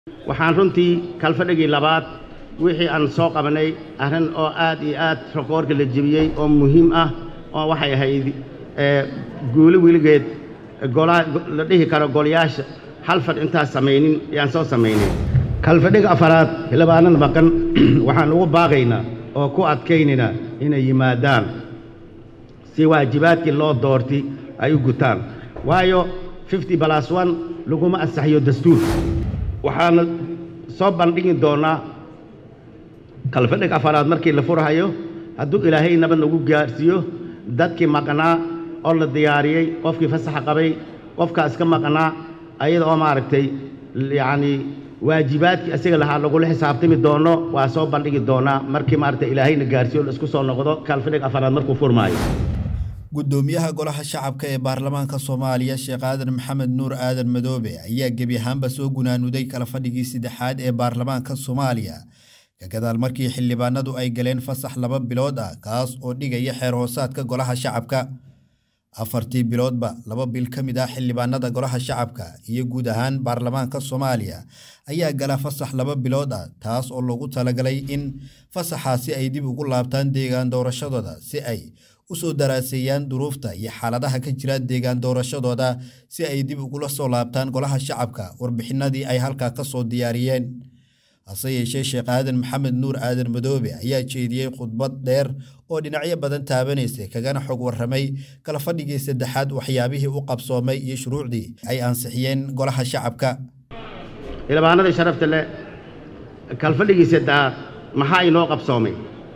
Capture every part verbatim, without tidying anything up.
waxaan runtii kalfadhigii labaad wixii aan soo qabanay arrin oo aad iyo aad raqoorka la jibiyay oo muhiim ah oo waxay ahayd ee guuli wiligeed golaha la dhihi karo golayaasha hal fad intaas sameeynin yaan soo sameeynay kalfadhiga afaraad xilbaanan baqan waxaan ugu baaqaynaa oo ku adkaynina inay yimaadaan si waajibaadkii loo doortay ay u gutaan waayo fifty plus one laguma asaxiyo dastuur waxaan soo bandhigi doonaa kalfadhiga afaraad markii la furahayo hadduu ilaahay nabad nagu gaarsiiyo dadkii maqnaa oo la diyaariyay qofkii fasax qabay qofkaas ka maqnaa ayada oo maaragtay yaani waajibaadkii asiga lahaa lagu xisaabtami doono waa soo bandhigi doonaa markii maaragtay ilaahayna gaarsiiyo isku soo noqdo kalfadhiga afaraad markuu furmaayo gudoomiyaha golaha shacabka ee baarlamaanka Soomaaliya Sheekh Aadan Maxamed Nuur Aadan Madoobe ayaa gabi ahaanba soo gunaanuday kala fadhigii saddexaad ee baarlamaanka Soomaaliya ka gadaal markii xildhibaanadu ay galeen fasax laba bilood ah kaas oo dhigaya xeer hoosaadka golaha shacabka afartii biloodba laba bil kamid ah xildhibaanada golaha shacabka iyo guud ahaan baarlamaanka Soomaaliya ayaa gala fasax laba bilood ah taas oo lagu talagalay in fasaxaasi ay dib ugu laabtaan deegaan doorashadooda si ay usoo daraaseeyaan duruufta iyo xaaladaha ka jira deegaan doorashadooda si ay dib ugu soo laabtaan golaha shacabka warbixinadii ay halka ka soo diyaariyeen hase yeeshee Sheekh Aadan Maxamed Nuur Aadan Madoobe ayaa jeediyay khudbad dheer oo dhinacyo badan taabanaysa kagana xog warramay kala fadhigii saddexaad waxyaabihii u qabsoomay iyo shuruucdii ay ansixiyeen golaha shacabka xildhibaanada sharafta leh kala fadhigii saddexaad maxaa inoo qabsoomay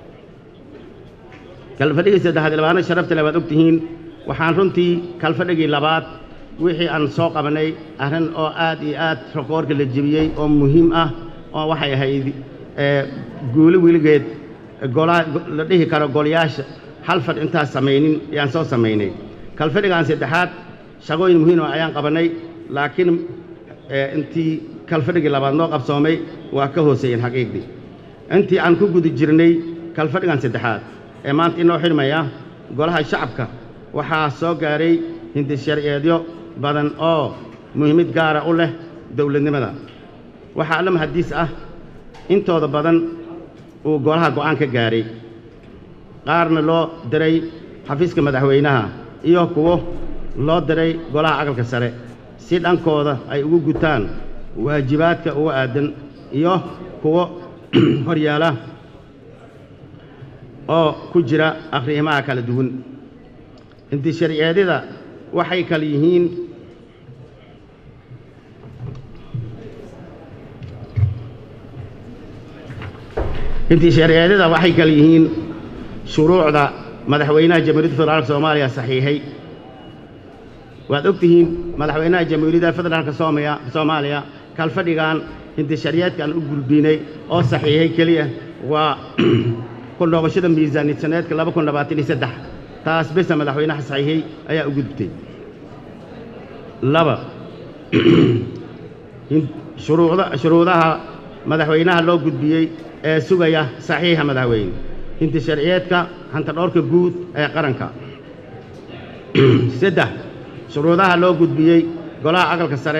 kalfadhigii saddexaad xildhibaanada sharafta leh waad ogtihiin waxaan runtii kalfadhigii labaad wixii aan soo qabanay arrin oo aad iyo aad raqoorka la jibiyay oo muhiim ah oo waxay ahayd ee guuli wiligeed golaha la dhihi karo golayaasha hal fad intaas sameeynin yaan soo sameeynay kalfadhigaan saddexaad shaqooyin muhiim ah ayaan qabanay laakiin intii kalfadhigii labaad noo qabsoomay waa ka hooseeyeen xaqiiqdii intii aan ku guda jirnay kalfadhigaan saddexaad ee maanta inoo xirmaya golaha shacabka waxaa soo gaaray hindi sharciyeedyo badan oo muhiimad gaar ah u leh dawladnimada waxaa la mahadiis ah intooda badan uu golaha go'aan ka gaaray qaarna loo diray xafiiska madaxweynaha iyo kuwo loo diray golaha aqalka sare si dhankooda ay ugu gutaan waajibaadka ugu aadan iyo kuwo horyaala oo ku jira akhriimaha kala duwan intii sharciyeedada waxay kala yihiin intii sharciyeedada waxay kala yihiin shuruucda madaxweynaha jamhuuriyadda federaalka Soomaaliya saxiixay waad ogtihiin madaxweynaha jamhuuriyadda federaalka Soomaaliya kalfadhigan intii sharciyeedkan u gudbinay oo saxiixay kaliya waa كل نواشيدا ميزانية سنة كلابا كنا بعتني سدح تاس بس مدحوينا حسعيه أي أوجدتي لبا شروع شروعها مدحوينها لو جد بيجي سوغيا صحيحة مدحوين انت شرعيتك هنت الأورك جود قرنك سدح شروعها لو جد بيجي قلها عقل كسرة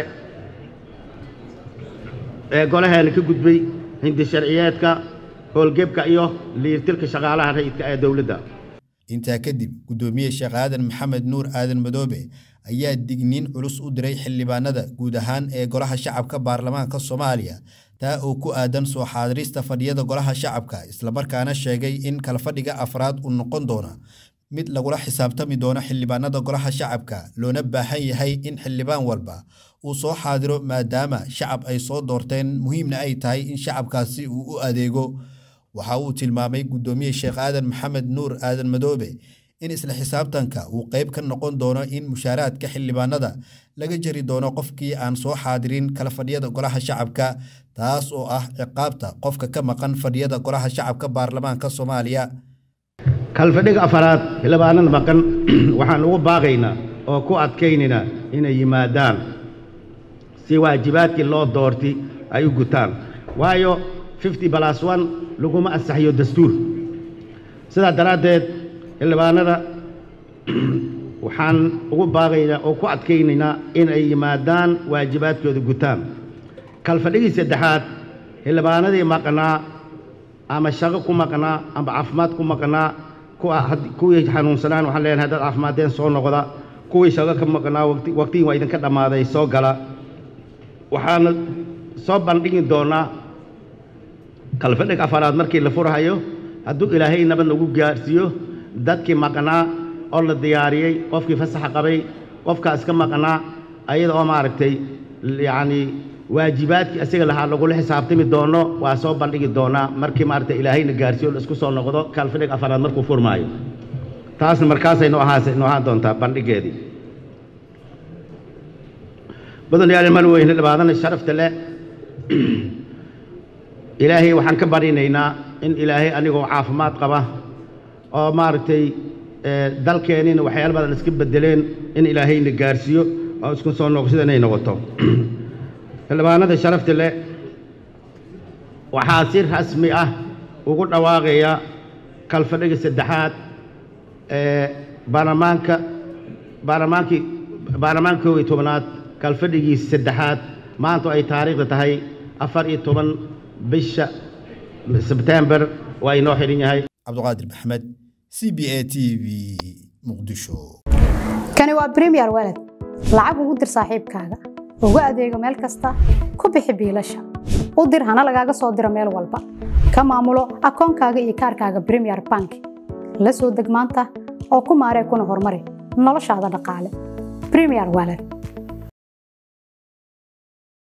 قلها إنك جد بي انت شرعيتك howlgeebka iyo liirtilka shaqaalaha rayidka ee dawladda inta kadib gudoomiye Sheekh Aadan Maxamed Nuur Aadan Madoobe ayaa digniin culus u diray xildhibaanada guud ahaan ee golaha shacabka baarlamaanka Soomaaliya taa oo ku aadan soo xaadirista fadhiyada golaha shacabka isla markaana sheegay in kala fadhiga afraad uu noqon doono mid lagu xisaabtami doono xildhibaanada golaha shacabka loona baahan yahay in xildhibaan walba uu soo xaadiro maadaama shacab ay soo doorteen muhiimna ay tahay in shacabkaasi uu u adeego waxa uu tilmaamay gudoomiye Sheekh Aadan Maxamed Nuur Aadan Madoobe in isla xisaabtanka uu qayb ka noqon doono in mushaaraadka xildhibaanada laga jari doono qofkii aan soo xaadirin kala fadhiyada golaha shacabka taas oo ah ciqaabta qofka ka maqan fadhiyada golaha shacabka baarlamaanka Soomaaliya kalfadhiga afaraad xildhibaanada maqan waxaan ugu baaqaynaa oo ku adkaynina inay yimaadaan si waajibaadkii loo doortay ay u gutaan waayo fifty plus one laguma asaxiyo dastuur sida daraadeed xildhibaanada waxaan ugu baaqaynaa oo ku adkaynaynaa in ay yimaadaan waajibaadkooda gutaan kalfadhigii saddexaad xildhibaanadii maqnaa ama shaqo ku maqnaa ama caafimaad ku maqnaa kuwii xanuunsanaan waxaan leenahay dad caafimaadeen soo noqda kuwii shaqo ka maqnaa waqtigii waa idinka dhammaaday soo gala waxaana soo bandhigi doonaa kalfadhig afaraad markii la furahayo hadduu ilaahay nabad nagu gaarsiiyo dadkii maqnaa oo la diyaariyey qofkii fasaxa qabay qofkaas ka maqnaa ayada oo maaragtay yacni waajibaadkii asiga lahaa lagula xisaabtami doono waa soo bandhigi doonaa markii maaragtay ilaahayna gaarsiiyo la isku soo noqdo kalfadhig afaraad markuu furmaayo taasna markaasay noo ahaasay noo ahaan doontaa bandhigeedii badanayaal mal weyne dhibaadana sharafta leh ilaahay waxaan ka barinaynaa in ilaahay anigoo caafimaad qaba oo maaragtay dalkeenina waxyaalo badan iska bedeleen in ilaahayna gaarsiiyo oo isku soo noqoshada inay noqoto xildhibaanada sharafta leh waxaa si rasmi ah ugu dhawaaqaya kalfadhiga saddexaad ee baarlamaanka baarlamaankii baarlamaanka koob iyo tobanaad kalfadhigii saddexaad maanta ay taariikhda tahay afar iyo toban bisha sebtembar waa inoo xiran yahay cabdiqaadir maxamed C B A T V muqdisho kani waa Premier Wallet lacag ugu dir saaxiibkaaga ugu adeego meel kasta ku bixi biilasha u dir hana lagaaga soo diro meel walba ka maamulo akoonkaaga iyo kaarkaaga Premier Bank la soo deg maanta oo ku maaree kuna horumari noloshaada dhaqaale Premier Wallet